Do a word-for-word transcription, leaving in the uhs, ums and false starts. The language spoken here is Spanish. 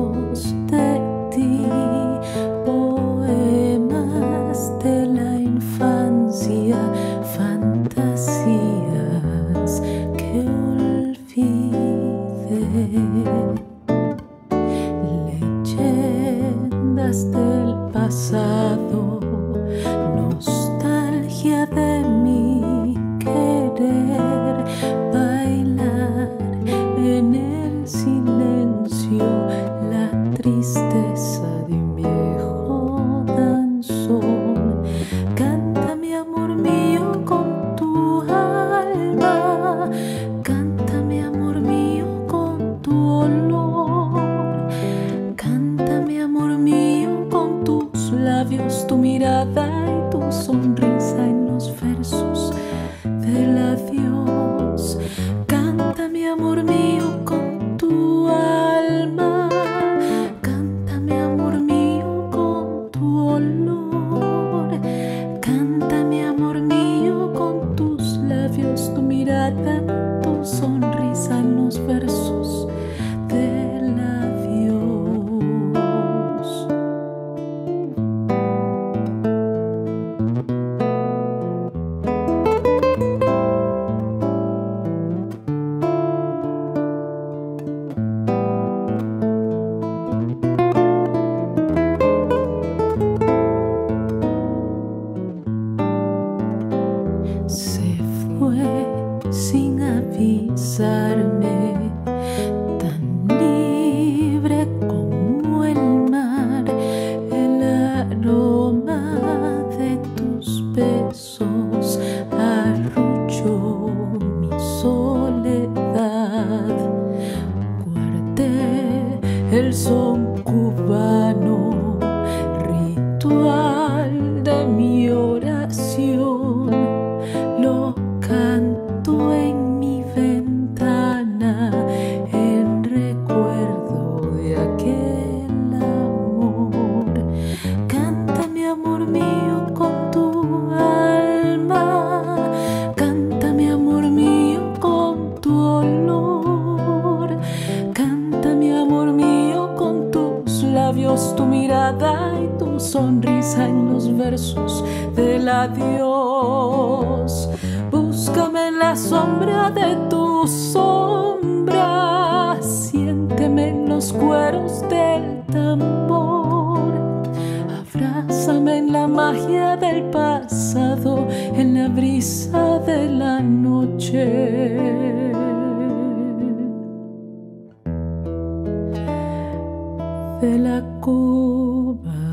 recuerdos de ti, poemas de la infancia, fantasías que olvidé, leyendas del pasado, nostalgia de mi querer, bailar en el silencio la tristeza de un viejo danzón. Canta, mi amor mío, con tu alma, canta, mi amor mío, con tu olor, canta, mi amor mío, con tus labios, tu mirada y tu sonrisa en los versos del adiós. Canta, mi amor mío, con tu alma, canta, mi amor mío, con tu olor, canta, mi amor mío, con tus labios, tu mirada, tu sonrisa en los versos del adiós. Se fue sin avisarme, tan libre como el mar, el aroma de tus besos arrulló mi soledad. Guardé el son cubano, ritual de mi oración, lo canto en mi ventana en recuerdo de aquel amor. Canta, mi amor mío, con tu alma, canta, mi amor mío, con tu olor, canta, mi amor mío, con tus labios, tu mirada y tu sonrisa en los versos del adiós. Búscame en la sombra de tu sombra, siénteme en los cueros del tambor, abrázame en la magia del pasado, en la brisa de la noche de la Cuba.